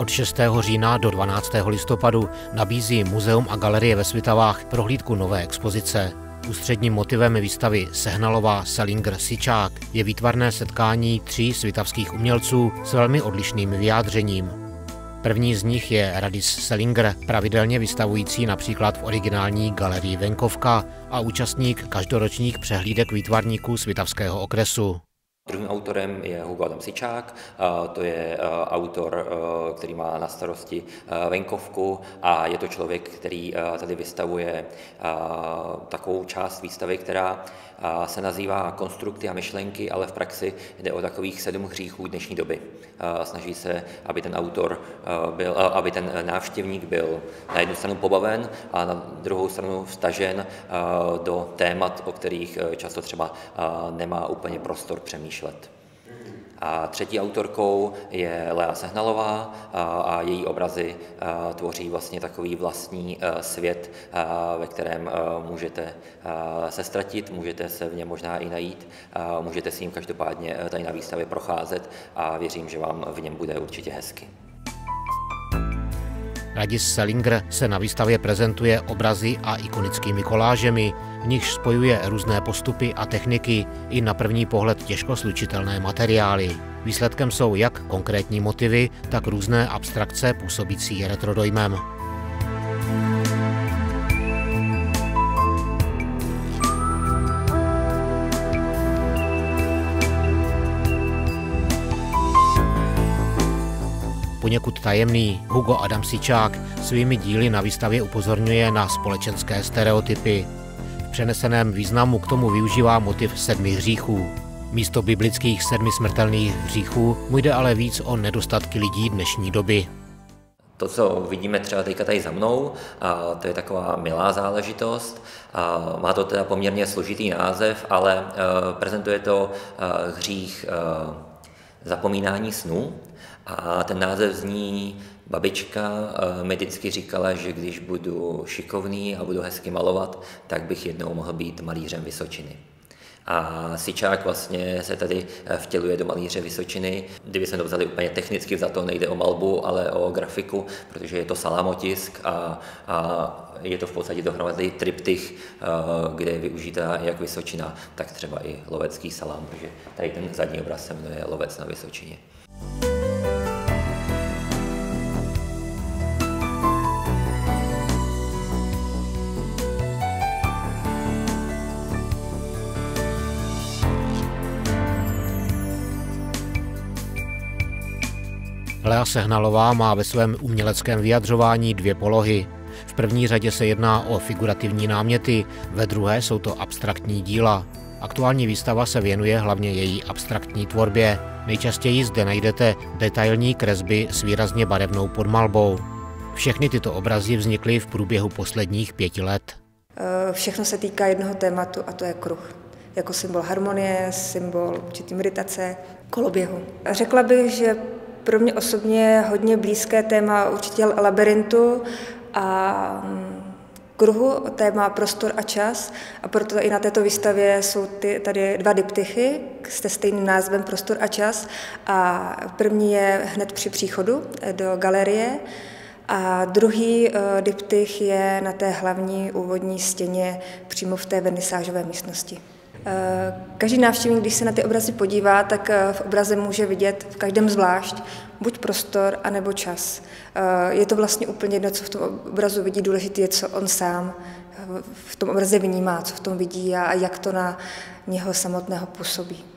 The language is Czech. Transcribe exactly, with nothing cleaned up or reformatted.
Od šestého října do dvanáctého listopadu nabízí Muzeum a galerie ve Svitavách prohlídku nové expozice. Ústředním motivem výstavy Sehnalová, Salinger, Sičák je výtvarné setkání tří svitavských umělců s velmi odlišným vyjádřením. První z nich je Radis Salinger, pravidelně vystavující například v originální galerii Venkovka a účastník každoročních přehlídek výtvarníků svitavského okresu. Druhým autorem je Hugo Adam Sičák, to je autor, který má na starosti Venkovku a je to člověk, který tady vystavuje takovou část výstavy, která se nazývá Konstrukty a myšlenky, ale v praxi jde o takových sedm hříchů dnešní doby. Snaží se, aby ten autor byl, aby ten návštěvník byl na jednu stranu pobaven a na druhou stranu vstažen do témat, o kterých často třeba nemá úplně prostor přemýšlet. A třetí autorkou je Lea Sehnalová a její obrazy tvoří vlastně takový vlastní svět, ve kterém můžete se ztratit, můžete se v něm možná i najít, můžete si jim každopádně tady na výstavě procházet a věřím, že vám v něm bude určitě hezky. Radis Salinger se na výstavě prezentuje obrazy a ikonickými kolážemi, v nichž spojuje různé postupy a techniky i na první pohled těžko slučitelné materiály. Výsledkem jsou jak konkrétní motivy, tak různé abstrakce působící retrodojmem. Poněkud tajemný Hugo Adam Sičák svými díly na výstavě upozorňuje na společenské stereotypy. V přeneseném významu k tomu využívá motiv sedmi hříchů. Místo biblických sedmi smrtelných hříchů mu jde ale víc o nedostatky lidí dnešní doby. To, co vidíme třeba teďka tady za mnou, a to je taková milá záležitost. A má to teda poměrně složitý název, ale prezentuje to hřích zapomínání snů. A ten název zní: babička mi vždycky říkala, že když budu šikovný a budu hezky malovat, tak bych jednou mohl být malířem Vysočiny. A Sičák vlastně se tady vtěluje do malíře Vysočiny. Kdyby jsme to vzali úplně technicky vzato, nejde o malbu, ale o grafiku, protože je to salámotisk a, a je to v podstatě dohromady triptych, kde je využitá jak Vysočina, tak třeba i lovecký salám, protože tady ten zadní obraz se jmenuje Lovec na Vysočině. Lea Sehnalová má ve svém uměleckém vyjadřování dvě polohy. V první řadě se jedná o figurativní náměty, ve druhé jsou to abstraktní díla. Aktuální výstava se věnuje hlavně její abstraktní tvorbě. Nejčastěji zde najdete detailní kresby s výrazně barevnou podmalbou. Všechny tyto obrazy vznikly v průběhu posledních pěti let. Všechno se týká jednoho tématu a to je kruh. Jako symbol harmonie, symbol určitý meditace, koloběhu. Řekla bych, že pro mě osobně hodně blízké téma určitě labirintu a kruhu, téma prostor a čas, a proto i na této výstavě jsou ty, tady dva diptychy se stejným názvem Prostor a čas, a první je hned při příchodu do galerie a druhý diptych je na té hlavní úvodní stěně přímo v té vernisážové místnosti. Každý návštěvník, když se na ty obrazy podívá, tak v obraze může vidět v každém zvlášť buď prostor, anebo čas. Je to vlastně úplně jedno, co v tom obrazu vidí, důležité je, co on sám v tom obraze vnímá, co v tom vidí a jak to na něho samotného působí.